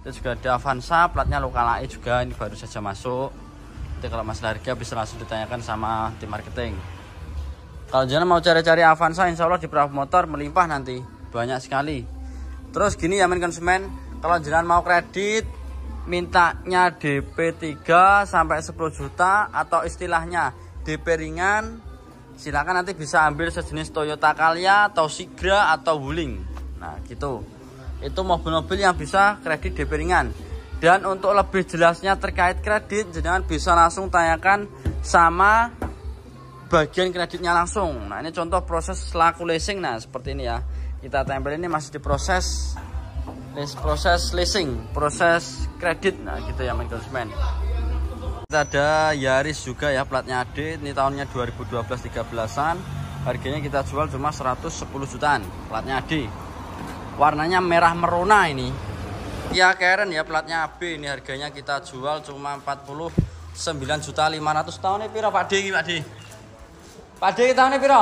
Itu juga ada Avanza, platnya Lokalae juga, ini baru saja masuk. Nanti kalau masalah harga bisa langsung ditanyakan sama tim marketing. Kalau jangan mau cari-cari Avanza, insya Allah di Prabu Motor melimpah nanti, banyak sekali. Terus gini ya konsumen, kalau jangan mau kredit, mintanya DP 3 sampai 10 juta atau istilahnya DP ringan, silakan nanti bisa ambil sejenis Toyota Calya atau Sigra atau Wuling. Nah gitu, itu mobil-mobil yang bisa kredit DP ringan. Dan untuk lebih jelasnya terkait kredit, jangan bisa langsung tanyakan sama bagian kreditnya langsung. Nah ini contoh proses selaku leasing. Nah seperti ini ya, kita tempel ini masih diproses leasing, proses kredit. Nah gitu ya konsumen. Kita ada Yaris juga ya, platnya AD, ini tahunnya 2012-13an. Harganya kita jual cuma 110 jutaan, platnya AD. Warnanya merah merona ini. Ya Karen ya, platnya AB, ini harganya kita jual cuma 49.500.000. Tahunnya piro Pak D iki Pak D? Pak D tahunnya piro?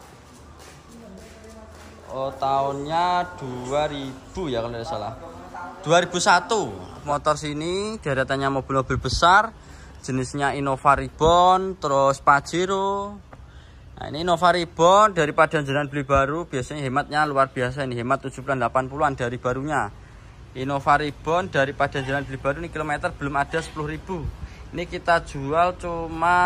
Oh tahunnya 2000 ya kalau tidak salah. 2001. Motor sini deretannya mobil-mobil besar, jenisnya Innova Reborn, terus Pajero. Nah ini Innova Reborn, daripada jenengan beli baru biasanya hematnya luar biasa, ini hemat 70-80an dari barunya. Innova Reborn daripada jenengan beli baru, ini kilometer belum ada 10.000. Ini kita jual cuma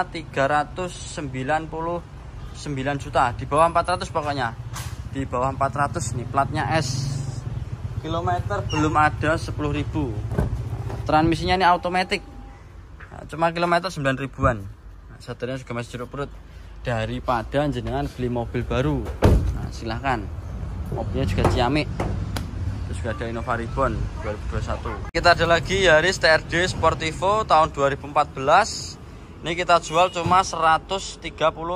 399 juta, di bawah 400 pokoknya. Di bawah 400 nih, platnya S. Kilometer belum ada 10.000. Transmisinya ini automatic. Nah, cuma kilometer 9.000-an. Nah, seterusnya juga masih jeruk perut. Daripada jenengan beli mobil baru. Nah, silahkan. Mobilnya juga ciamik. Terus juga ada Innova Reborn 2021. Kita ada lagi Yaris TRD Sportivo tahun 2014. Ini kita jual cuma 139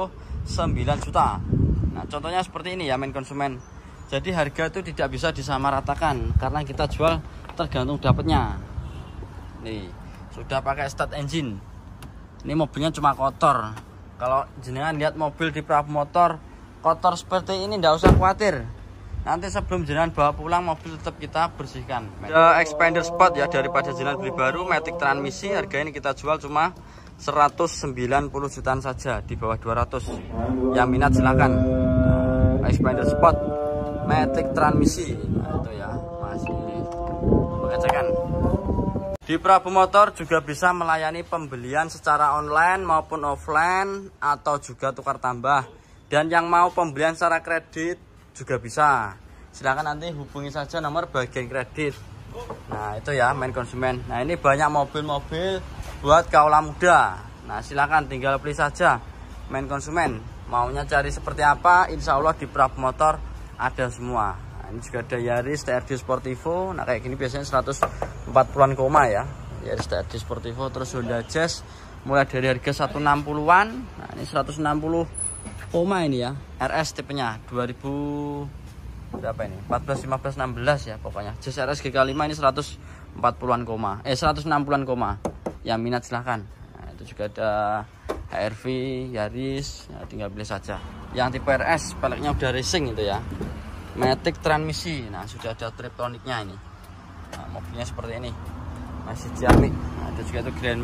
juta. Nah, contohnya seperti ini ya konsumen. Jadi harga itu tidak bisa disamaratakan karena kita jual tergantung dapatnya. Nih, sudah pakai start engine. Ini mobilnya cuma kotor. Kalau jenengan lihat mobil di Prabu Motor kotor seperti ini, nggak usah khawatir. Nanti sebelum jenengan bawa pulang, mobil tetap kita bersihkan. Ada Expander Sport ya, daripada jenengan beli baru, matic transmisi, harga ini kita jual cuma 190 jutaan saja, di bawah 200. Yang minat silahkan. Nah, Expander Sport matic transmisi. Nah, itu ya, masih pengecekan. Di Prabu Motor juga bisa melayani pembelian secara online maupun offline, atau juga tukar tambah. Dan yang mau pembelian secara kredit juga bisa. Silahkan nanti hubungi saja nomor bagian kredit. Nah itu ya konsumen. Nah ini banyak mobil-mobil buat kaula muda. Nah silahkan tinggal beli saja konsumen. Maunya cari seperti apa, insya Allah di Prabu Motor ada semua. Ini juga ada Yaris TRD Sportivo. Nah kayak gini biasanya 140-an koma ya, Yaris TRD Sportivo. Terus Honda Jazz mulai dari harga 160-an. Nah ini 160 koma ini ya, RS tipenya 2000 berapa ini, 14, 15, 16 ya pokoknya. Jazz RS GK5 ini 140-an koma, 160-an koma. Yang minat silahkan. Nah itu juga ada HRV, Yaris, ya, tinggal beli saja. Yang tipe RS peleknya udah racing itu ya, matic transmisi. Nah sudah ada triptoniknya ini. Nah, mobilnya seperti ini, masih ciamik. Nah, ada juga itu Grand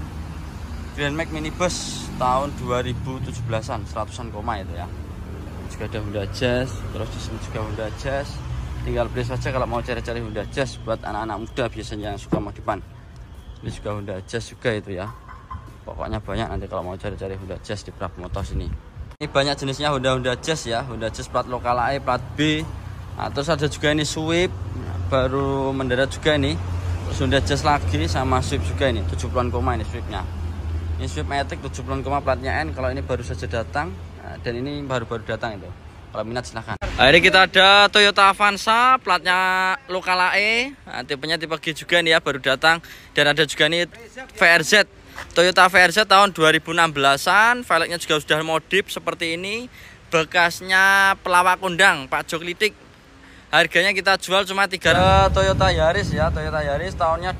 Max minibus tahun 2017-an, 100-an koma itu ya. Juga ada Honda Jazz, terus di sini juga Honda Jazz. Tinggal beli saja kalau mau cari-cari Honda Jazz buat anak-anak muda biasanya yang suka modifan. Ini juga Honda Jazz juga itu ya. Pokoknya banyak nanti kalau mau cari-cari Honda Jazz di Prabu Motor sini. Ini banyak jenisnya Honda Jazz ya, Honda Jazz plat Lokalae, plat B. Nah, terus ada juga ini Swift, baru mendarat juga ini. Terus Honda Jazz lagi sama Swift juga ini, 70-an koma ini Swiftnya. Ini Swift Matic 70-an koma platnya N, kalau ini baru saja datang. Nah, dan ini baru-baru datang itu. Kalau minat silahkan. Nah, ini kita ada Toyota Avanza, platnya Lokalae. Nah, tipenya tipe G juga nih ya, baru datang. Dan ada juga nih VRZ, Toyota VRZ tahun 2016-an. Velgnya juga sudah modif seperti ini. Bekasnya pelawak kondang, Pak Jok Litik. Harganya kita jual cuma 3. Toyota Yaris ya, Toyota Yaris tahunnya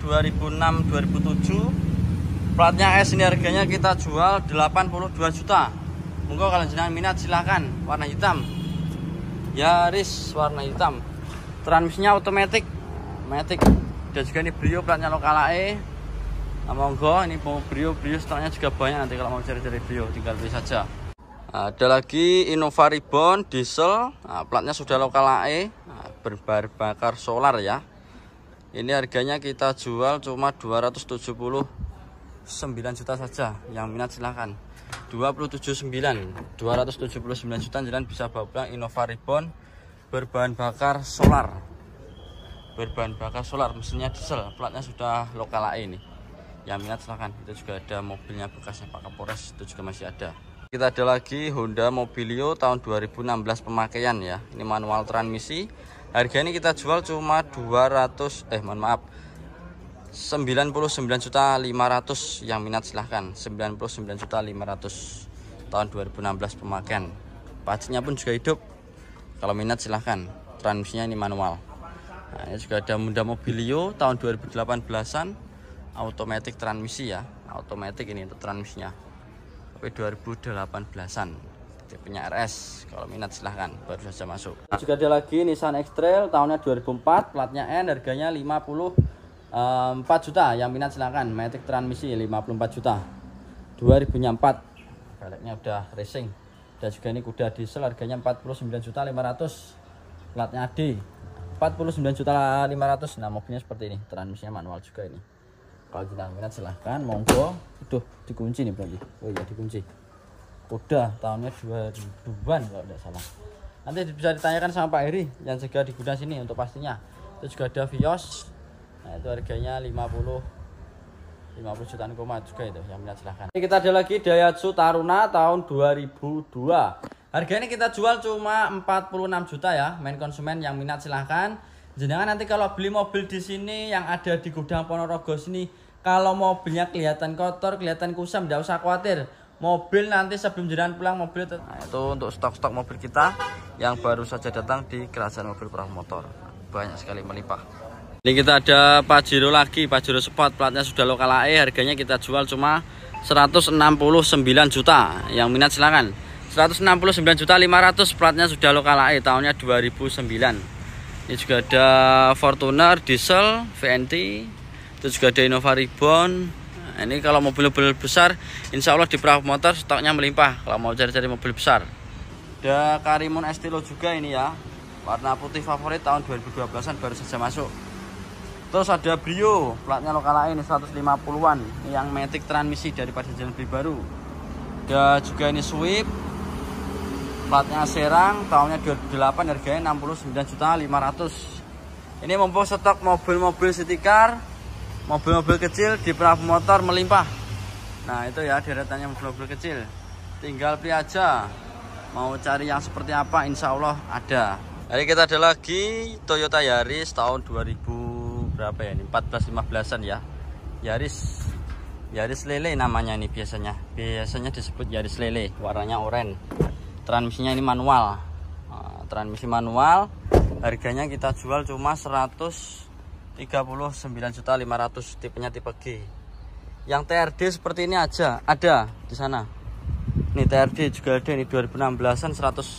2006-2007. Platnya S, ini harganya kita jual 82 juta. Monggo kalau jenengan minat silahkan. Warna hitam, Yaris warna hitam. Transmisinya automatic, matic. Dan juga ini Brio platnya lokal AE. Nah, monggo ini Brio stoknya juga banyak, nanti kalau mau cari-cari Brio tinggal beli saja. Nah, ada lagi Innova Reborn diesel, nah, platnya sudah lokal AE, nah, berbahan bakar solar ya. Ini harganya kita jual cuma 279 juta saja. Yang minat silahkan. 279 juta, jalan bisa bawa pulang Innova Reborn berbahan bakar solar. Mesinnya diesel, platnya sudah lokal AE ini. Yang minat silahkan. Itu juga ada mobilnya bekasnya Pak Kapolres, itu juga masih ada. Kita ada lagi Honda Mobilio tahun 2016 pemakaian ya. Ini manual transmisi. Harga ini kita jual cuma 99.500.000. Yang minat silahkan. 99.500.000 tahun 2016 pemakaian. Pajaknya pun juga hidup. Kalau minat silahkan. Transmisinya ini manual. Nah, ini juga ada Honda Mobilio tahun 2018an, automatic transmisi ya. Automatic ini untuk transmisinya. Tapi 2018an. Tipenya RS. Kalau minat silahkan, baru saja masuk. Nah, juga ada lagi Nissan X-Trail tahunnya 2004, platnya N, harganya 54 juta. Yang minat silahkan. Matic transmisi 54 juta. 2004. Velgnya udah racing. Dan juga ini kuda diesel, harganya 49.500.000. Platnya D. 49.500.000. Nah, mobilnya seperti ini, transmisinya manual juga ini. Kalau tidak minat silahkan, monggo. Udah dikunci nih berarti. Oh iya, dikunci. Udah tahunnya 2000-an kalau tidak salah. Nanti bisa ditanyakan sama Pak Heri yang jaga di gudang sini untuk pastinya. Itu juga ada Vios. Nah, itu harganya 50 jutaan koma juga itu. Yang minat silahkan. Ini kita ada lagi Daihatsu Taruna tahun 2002. Harga ini kita jual cuma 46 juta ya, main konsumen. Yang minat silahkan. Jenengan nanti kalau beli mobil di sini yang ada di gudang Ponorogo sini, kalau mobilnya kelihatan kotor, kelihatan kusam, tidak usah khawatir. Mobil nanti sebelum jenengan pulang mobil itu. Nah, itu untuk stok-stok mobil kita yang baru saja datang di Kerajaan Mobil Promotor. Banyak sekali melimpah. Ini kita ada Pajero lagi, Pajero Sport, platnya sudah lokal AE, harganya kita jual cuma 169 juta. Yang minat silahkan. 169.500.000, platnya sudah lokal AE, tahunnya 2009. Ini juga ada Fortuner diesel VNT, itu juga ada Innova Reborn. Nah, ini kalau mobil-mobil besar insya Allah di Promotor stoknya melimpah kalau mau cari-cari mobil besar. Ada Karimun Estilo juga ini ya, warna putih favorit, tahun 2012an baru saja masuk. Terus ada Brio, platnya lokal AE ini 150-an, ini yang matic transmisi daripada jalan beli baru. Ada juga ini Swift, platnya Serang, tahunnya 2008, harganya 69.500.000. Ini mumpung stok mobil-mobil city car, mobil-mobil kecil di Promotor melimpah. Nah, itu ya deretannya mobil-mobil kecil. Tinggal pilih aja. Mau cari yang seperti apa, insya Allah ada. Jadi kita ada lagi Toyota Yaris tahun 2000 berapa ya ini? 14-15an ya. Yaris lele namanya ini biasanya. Biasanya disebut Yaris lele, warnanya oranye. Transmisinya ini manual. Nah, transmisi manual, harganya kita jual cuma 139.500.000, tipenya tipe G. Yang TRD seperti ini aja ada di sana. Nih TRD juga ada, ini 2016an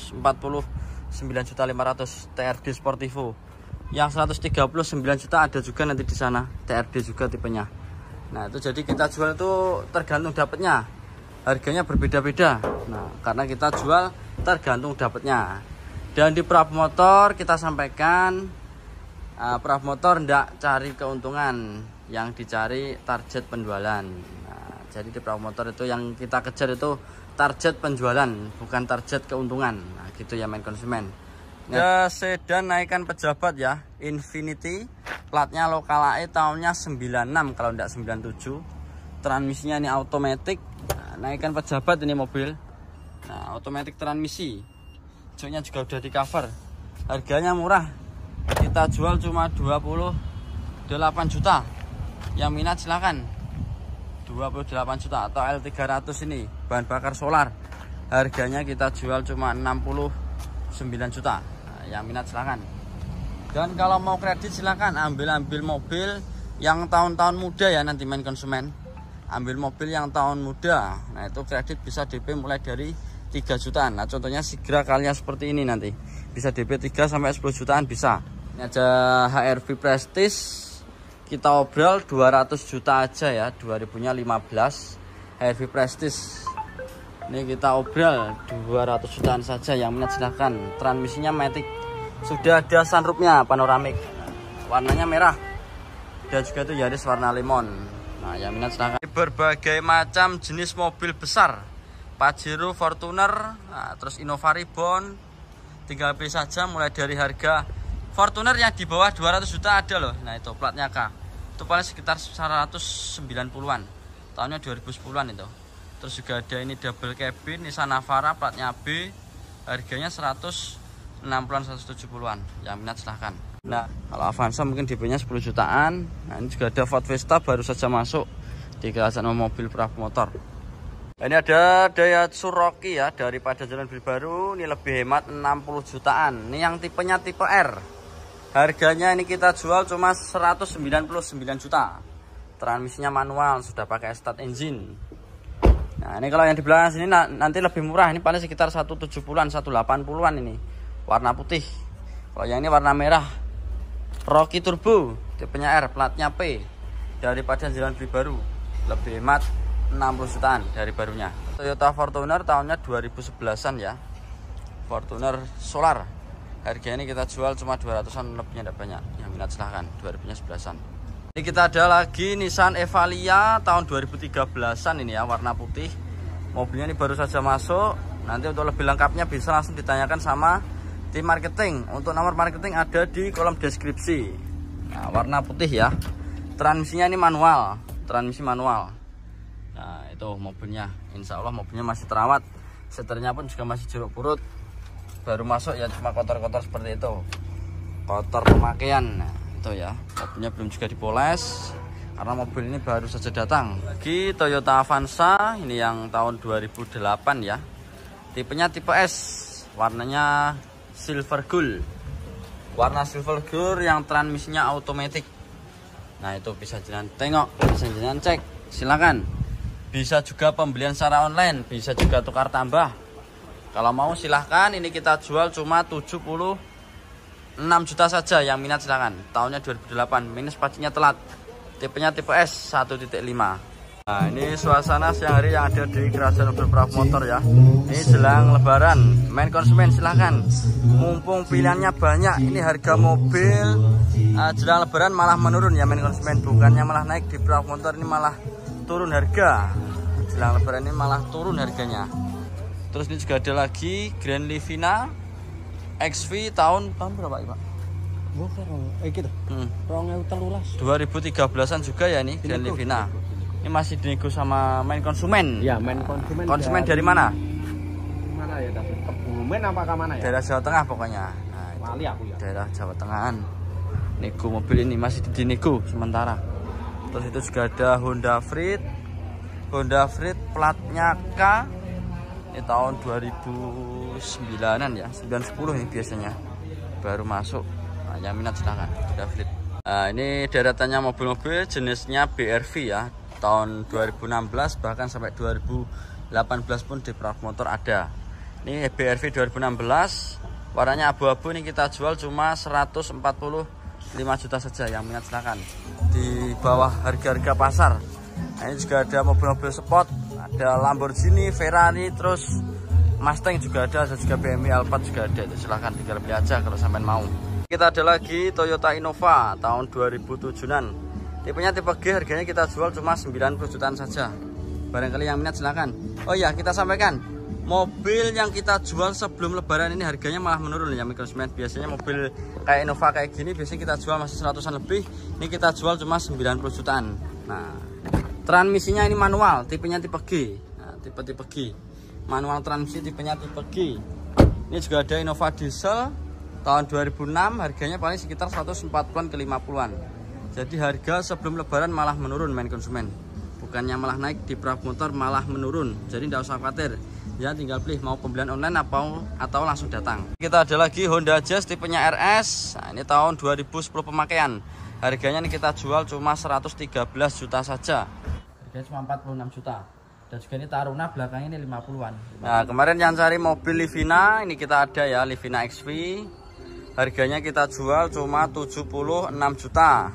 149.500.000 TRD Sportivo. Yang 139 juta ada juga nanti di sana, TRD juga tipenya. Nah, itu jadi kita jual itu tergantung dapatnya. Harganya berbeda-beda. Nah, karena kita jual tergantung dapatnya. Dan di Promotor kita sampaikan, Promotor tidak cari keuntungan, yang dicari target penjualan. Nah, jadi di Promotor itu yang kita kejar itu target penjualan, bukan target keuntungan. Nah, gitu ya main konsumen. Ya, sedan naikan pejabat ya, Infinity, platnya lokal AE, tahunnya 96 kalau tidak 97. Transmisinya ini automatic. Naikan pejabat ini mobil. Nah, otomatis transmisi. Joknya juga udah di cover. Harganya murah. Kita jual cuma 28 juta. Yang minat silakan. 28 juta atau L300 ini, bahan bakar solar. Harganya kita jual cuma 69 juta. Nah, yang minat silakan. Dan kalau mau kredit silakan ambil mobil yang tahun-tahun muda ya, nanti main konsumen. Ambil mobil yang tahun muda, nah itu kredit bisa DP mulai dari 3 jutaan. Nah, contohnya Sigra Calya seperti ini, nanti bisa DP 3 sampai 10 jutaan bisa. Ini ada HR-V Prestige kita obrol 200 juta aja ya, 2000-nya 15 Heavy Prestige. Ini kita obrol 200 jutaan saja, yang minat silahkan. Transmisinya matic, sudah ada sunroofnya panoramik, warnanya merah, dan juga itu Yaris warna lemon. Nah, yang minat silahkan. Berbagai macam jenis mobil besar, Pajero, Fortuner, nah, terus Innova Reborn, tinggal pilih saja. Mulai dari harga Fortuner yang di bawah 200 juta ada loh. Nah, itu platnya K, itu paling sekitar 190-an, tahunnya 2010-an itu. Terus juga ada ini double cabin Nissan Navara platnya B, harganya 160-an 170-an, yang minat silahkan. Nah, kalau Avanza mungkin DP-nya 10 jutaan. Nah, ini juga ada Ford Fiesta baru saja masuk di kawasan mobil perahu motor. Ini ada Daihatsu Rocky ya, daripada jalan beli baru, ini lebih hemat 60 jutaan. Ini yang tipenya tipe R. Harganya ini kita jual cuma 199 juta. Transmisinya manual, sudah pakai start engine. Nah, ini kalau yang di belakang sini nanti lebih murah, ini paling sekitar 170-an 180-an ini. Warna putih. Kalau yang ini warna merah, Rocky Turbo, tipenya R, platnya P, daripada jalan beli baru, lebih hemat 60 jutaan dari barunya. Toyota Fortuner tahunnya 2011-an ya, Fortuner Solar. Harganya ini kita jual cuma 200-an, lebihnya tidak banyak. Yang minat silahkan, 2011-an. Ini kita ada lagi Nissan Evalia tahun 2013-an ini ya, warna putih. Mobilnya ini baru saja masuk. Nanti untuk lebih lengkapnya bisa langsung ditanyakan sama tim marketing. Untuk nomor marketing ada di kolom deskripsi. Nah, warna putih ya. Transmisinya ini manual, transmisi manual. Nah, itu mobilnya. Insya Allah mobilnya masih terawat. Setirnya pun juga masih jeruk purut. Baru masuk ya, cuma kotor-kotor seperti itu. Kotor pemakaian. Nah, itu ya, mobilnya belum juga dipoles karena mobil ini baru saja datang. Lagi Toyota Avanza, ini yang tahun 2008 ya, tipenya tipe S, warnanya silver gold, warna silver gold yang transmisinya automatic. Nah, itu bisa jalan tengok, bisa jalan cek, silakan. Bisa juga pembelian secara online, bisa juga tukar tambah. Kalau mau silahkan. Ini kita jual cuma 76 juta saja, yang minat silahkan. Tahunnya 2008, minus pajaknya telat. Tipenya tipe S 1.5. Nah, ini suasana siang hari yang ada di Kerajaan Mobil Perahu Motor ya. Ini jelang lebaran, main konsumen silahkan. Mumpung pilihannya banyak, ini harga mobil jelang lebaran malah menurun ya main konsumen. Bukannya malah naik di perahu motor, ini malah turun harga. Jelang lebaran ini malah turun harganya. Terus ini juga ada lagi Grand Livina XV tahun berapa ya Pak? 2013-an juga ya ini Grand Livina. Ini masih dinego sama main konsumen. Ya, main konsumen. Konsumen dari mana? Mana ya? Dari Kebumen apa ke mana ya? Daerah Jawa Tengah pokoknya. Nah, Wali aku ya. Daerah Jawa Tengahan. Nego mobil ini masih dinego sementara. Terus itu juga ada Honda Freed. Honda Freed platnya K. Ini tahun 2009-an ya, 910 ini biasanya. Baru masuk. Nah, yang minat silahkan. Honda Freed. Nah, ini deretannya mobil-mobil jenisnya BRV ya. Tahun 2016 bahkan sampai 2018 pun di perahu motor ada. Ini BRV 2016, warnanya abu-abu. Ini kita jual cuma 145 juta saja, yang minat silahkan. Di bawah harga-harga pasar. Nah, ini juga ada mobil-mobil sport, ada Lamborghini, Ferrari, terus Mustang juga ada juga BMW Alphard juga ada. Itu silahkan tinggal beli aja kalau sampai mau. Kita ada lagi Toyota Innova tahun 2007-an. Tipenya tipe G, harganya kita jual cuma 90 jutaan saja. Barangkali yang minat silahkan. Oh ya, kita sampaikan, mobil yang kita jual sebelum lebaran ini harganya malah menurun ya konsumen. Biasanya mobil kayak Innova kayak gini biasanya kita jual masih 100-an lebih. Ini kita jual cuma 90 jutaan. Nah, transmisinya ini manual, tipenya tipe G. Nah, tipe G. Manual transmisi tipenya tipe G. Ini juga ada Innova diesel tahun 2006, harganya paling sekitar 140-an ke 50-an. Jadi harga sebelum lebaran malah menurun main konsumen. Bukannya malah naik di perahu motor, malah menurun. Jadi tidak usah khawatir. Ya tinggal pilih mau pembelian online atau langsung datang. Kita ada lagi Honda Jazz tipenya RS. Nah, ini tahun 2010 pemakaian. Harganya ini kita jual cuma 113 juta saja. Harganya cuma 46 juta. Dan juga ini Taruna belakangnya ini 50-an. Nah, kemarin yang cari mobil Livina, ini kita ada ya Livina XV. Harganya kita jual cuma 76 juta.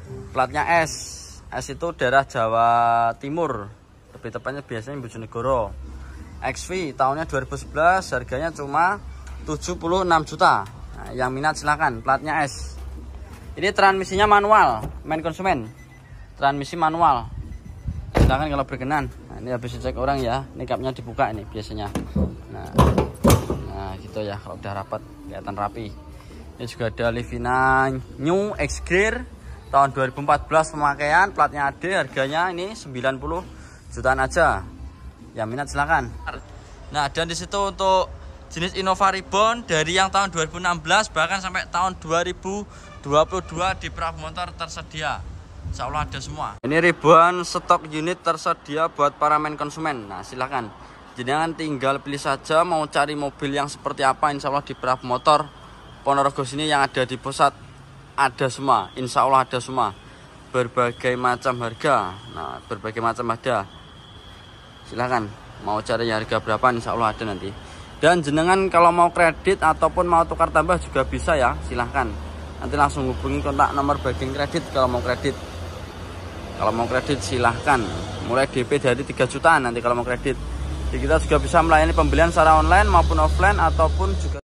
Platnya S. S itu daerah Jawa Timur. Lebih tepatnya biasanya Bojonegoro. XV tahunnya 2011, harganya cuma 76 juta. Nah, yang minat silakan, platnya S. Ini transmisinya manual, main konsumen. Transmisi manual. Silakan kalau berkenan. Nah, ini habis cek orang ya. Ini kapnya dibuka ini biasanya. Nah, gitu ya, kalau udah rapat kelihatan rapi. Ini juga ada Livina New X Gear tahun 2014 pemakaian, platnya AD, harganya ini 90 jutaan aja. Yang minat silakan. Nah, dan disitu untuk jenis Innova Reborn dari yang tahun 2016 bahkan sampai tahun 2022 di Pramotor tersedia. Insya Allah ada semua. Ini ribuan stok unit tersedia buat para main konsumen. Nah, silakan. Jangan tinggal pilih saja mau cari mobil yang seperti apa. Insya Allah di Pramotor Ponorogo sini yang ada di pusat ada semua. Insya Allah ada semua. Berbagai macam harga. Nah, berbagai macam ada. Silakan. Mau cari harga berapa insya Allah ada nanti. Dan jenengan kalau mau kredit ataupun mau tukar tambah juga bisa ya. Silahkan. Nanti langsung hubungi kontak nomor bagian kredit kalau mau kredit. Kalau mau kredit silahkan. Mulai DP dari 3 jutaan nanti kalau mau kredit. Jadi kita juga bisa melayani pembelian secara online maupun offline ataupun juga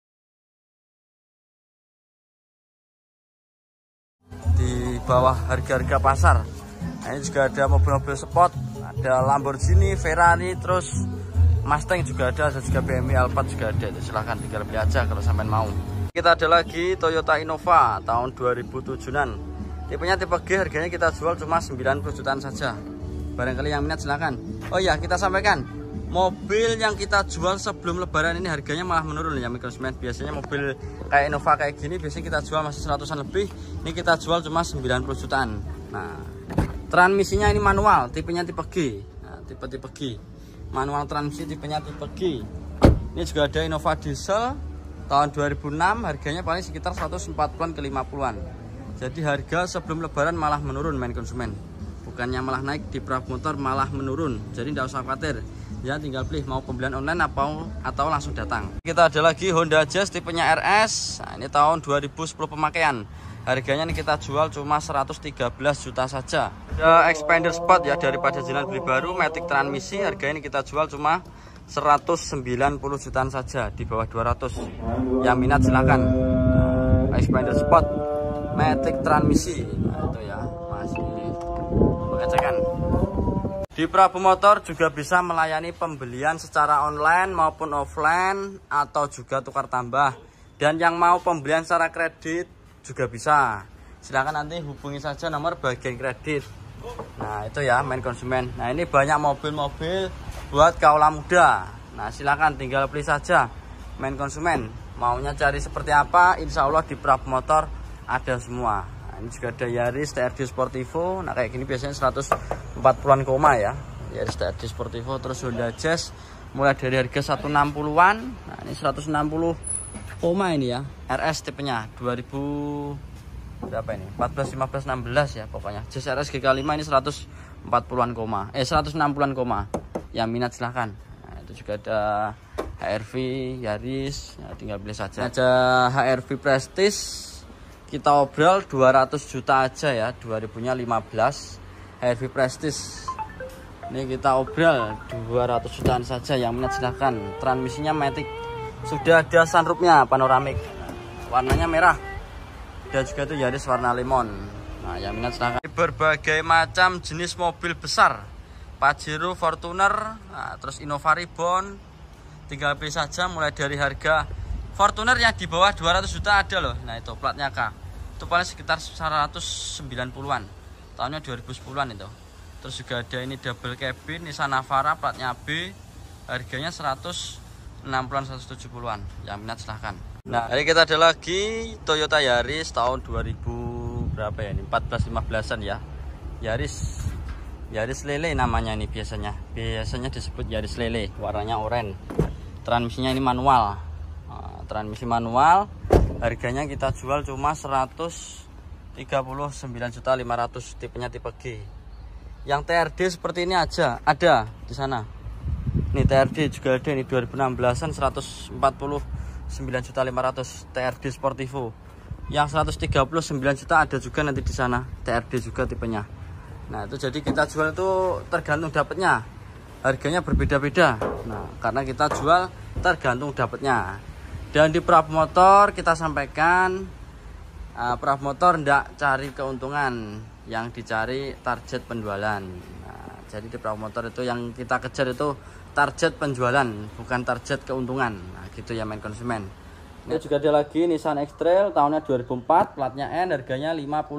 di bawah harga-harga pasar. Nah, ini juga ada mobil-mobil sport, ada Lamborghini, Ferrari, terus Mustang juga ada juga BMW Alphard juga ada. Silahkan tinggal beli aja kalau sampai mau. Kita ada lagi Toyota Innova tahun 2007-an. Tipenya tipe G, harganya kita jual cuma 90 jutaan saja. Barangkali yang minat silakan. Oh iya, kita sampaikan mobil yang kita jual sebelum lebaran ini harganya malah menurun ya konsumen. Biasanya mobil kayak Innova kayak gini biasanya kita jual masih 100-an lebih. Ini kita jual cuma 90 jutaan. Nah, transmisinya ini manual, tipenya tipe G. Nah, tipe G. Manual transmisi tipenya tipe G. Ini juga ada Innova diesel tahun 2006, harganya paling sekitar 140-an ke 50-an. Jadi harga sebelum lebaran malah menurun main konsumen. Bukannya malah naik, di Pramotor malah menurun. Jadi tidak usah khawatir. Ya tinggal pilih mau pembelian online atau langsung datang. Kita ada lagi Honda Jazz tipenya RS. Nah, ini tahun 2010 pemakaian. Harganya ini kita jual cuma 113 juta saja. Ada Expander Sport ya, daripada jalan beli baru, matic transmisi, harganya ini kita jual cuma 190 jutaan saja, di bawah 200. Yang minat silakan. Nah, Expander Sport matic transmisi. Nah, itu ya, masih pengecekan. Di Pramotor juga bisa melayani pembelian secara online maupun offline atau juga tukar tambah. Dan yang mau pembelian secara kredit juga bisa. Silahkan nanti hubungi saja nomor bagian kredit. Nah, itu ya main konsumen. Nah, ini banyak mobil-mobil buat kaula muda. Nah, silahkan tinggal beli saja main konsumen. Maunya cari seperti apa, insya Allah di Pramotor ada semua. Nah, ini juga ada Yaris TRD Sportivo. Nah, kayak gini biasanya 140-an koma ya. Yaris TRD Sportivo. Terus Honda Jazz mulai dari harga 160-an. Nah, ini 160 koma ini ya. RS tipenya 2000 berapa ini? 14, 15, 16 ya pokoknya. Jazz RS GK5 ini 140-an koma. 160-an koma. Yang minat silahkan. Nah, itu juga ada HRV Yaris. Ya, tinggal beli saja. Ada HRV Prestige. Kita obrol 200 juta aja ya, 2015 HRV Prestige. Ini kita obrol 200 jutaan saja, yang minat silahkan. Transmisinya matic. Sudah ada sunroofnya panoramik. Warnanya merah. Dan juga itu Yaris warna lemon. Nah, yang minat silahkan. Berbagai macam jenis mobil besar. Pajero, Fortuner, nah, terus Innova Reborn. Tinggal pilih saja mulai dari harga Fortuner yang di bawah 200 juta ada loh. Nah, itu platnya K. Itu paling sekitar 190-an. Tahunnya 2010-an itu. Terus juga ada ini double cabin Nissan Navara platnya B. Harganya 160-an 170-an. Yang minat silahkan. Nah, ini kita ada lagi Toyota Yaris tahun 2000 berapa ya ini? 14-15an ya. Yaris lele namanya ini biasanya. Biasanya disebut Yaris lele, warnanya oranye. Transmisinya ini manual. Transmisi manual, harganya kita jual cuma 139.500, tipenya tipe G. Yang TRD seperti ini aja ada di sana. Nih TRD juga ada, ini 2016-an 149.500 TRD Sportivo. Yang 139 juta ada juga nanti di sana, TRD juga tipenya. Nah, itu jadi kita jual itu tergantung dapatnya. Harganya berbeda-beda. Nah, karena kita jual tergantung dapatnya. Dan di Prab Motor kita sampaikan, Prab Motor ndak cari keuntungan, yang dicari target penjualan. Nah, jadi di Prab Motor itu yang kita kejar itu target penjualan, bukan target keuntungan. Nah, gitu ya main konsumen. Ini juga ada lagi Nissan X-Trail tahunnya 2004, platnya N, harganya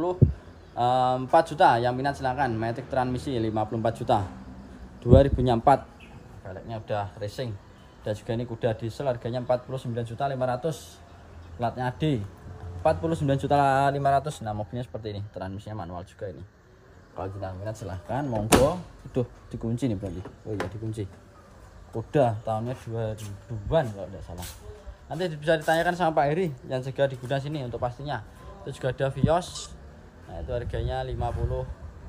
54 juta. Yang minat silakan. Matic transmisi 54 juta. 2004. Baleknya udah racing. Dan juga ini kuda diesel, harganya 49.500. Platnya D. 49.500. Nah, mobilnya seperti ini. Transmisinya manual juga ini. Kalau tidak minat silahkan, monggo. Udah dikunci nih berarti. Oh iya, dikunci. Kuda tahunnya 2000-an kalau tidak salah. Nanti bisa ditanyakan sama Pak Heri yang jaga di gudang sini untuk pastinya. Itu juga ada Vios. Nah, itu harganya 50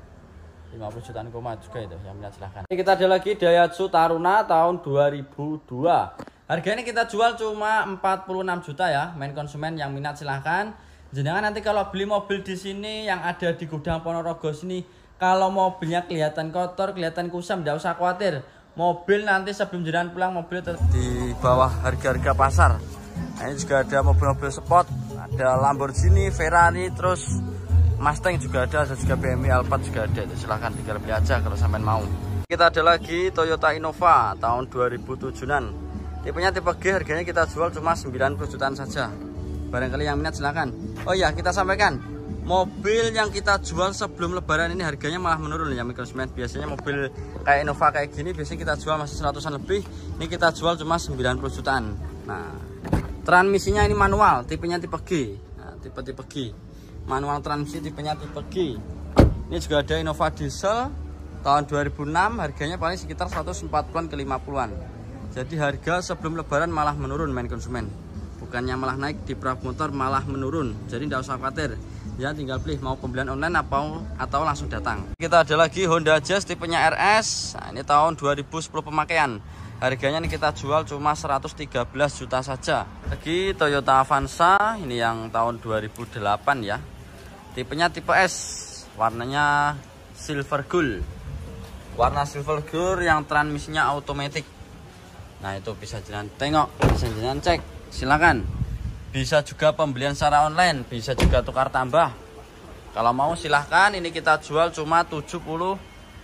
jutaan koma juga itu, yang minat silahkan. Ini kita ada lagi Daihatsu Taruna tahun 2002. Harganya kita jual cuma 46 juta ya, main konsumen yang minat silahkan. Jenengan nanti kalau beli mobil di sini yang ada di gudang Ponorogo sini, kalau mobilnya kelihatan kotor, kelihatan kusam, tidak usah khawatir. Mobil nanti sebelum jenengan pulang mobil di bawah harga-harga pasar. Nah, ini juga ada mobil-mobil sport, ada Lamborghini, Ferrari, terus Mustang juga ada juga BMW Alphard juga ada. Silahkan tinggal beli aja kalau sampean mau. Kita ada lagi Toyota Innova tahun 2007-an. Tipenya tipe G, harganya kita jual cuma 90 jutaan saja. Barangkali yang minat silahkan. Oh iya, kita sampaikan, mobil yang kita jual sebelum lebaran ini harganya malah menurun ya konsumen. Biasanya mobil kayak Innova kayak gini biasanya kita jual masih 100-an lebih. Ini kita jual cuma 90 jutaan. Nah, transmisinya ini manual, tipenya tipe G. Nah, tipe G. Manual transmisi tipenya tipe G. Ini juga ada Innova diesel tahun 2006, harganya paling sekitar 140-an ke 50-an. Jadi harga sebelum lebaran malah menurun main konsumen. Bukannya malah naik, di Prab Motor malah menurun. Jadi tidak usah khawatir. Ya tinggal pilih mau pembelian online atau langsung datang. Kita ada lagi Honda Jazz tipenya RS. Nah, ini tahun 2010 pemakaian. Harganya ini kita jual cuma 113 juta saja. Lagi Toyota Avanza, ini yang tahun 2008 ya. Tipenya tipe S, warnanya silver gold. Warna silver gold yang transmisinya automatic. Nah, itu bisa jalan tengok, bisa jalan cek. Silakan. Bisa juga pembelian secara online, bisa juga tukar tambah. Kalau mau silahkan, ini kita jual cuma 76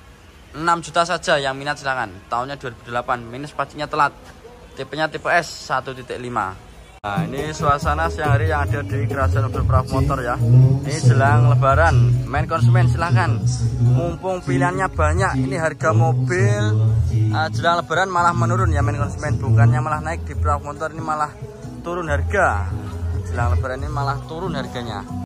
juta saja, yang minat silahkan. Tahunnya 2008, minus pajaknya telat. Tipenya tipe S 1.5. Nah, ini suasana siang hari yang ada di Kerajaan Mobil Prab Motor ya. Ini jelang lebaran, main konsumen silahkan. Mumpung pilihannya banyak, ini harga mobil jelang lebaran malah menurun ya main konsumen. Bukannya malah naik, di Prab Motor ini malah turun harga. Jelang lebaran ini malah turun harganya.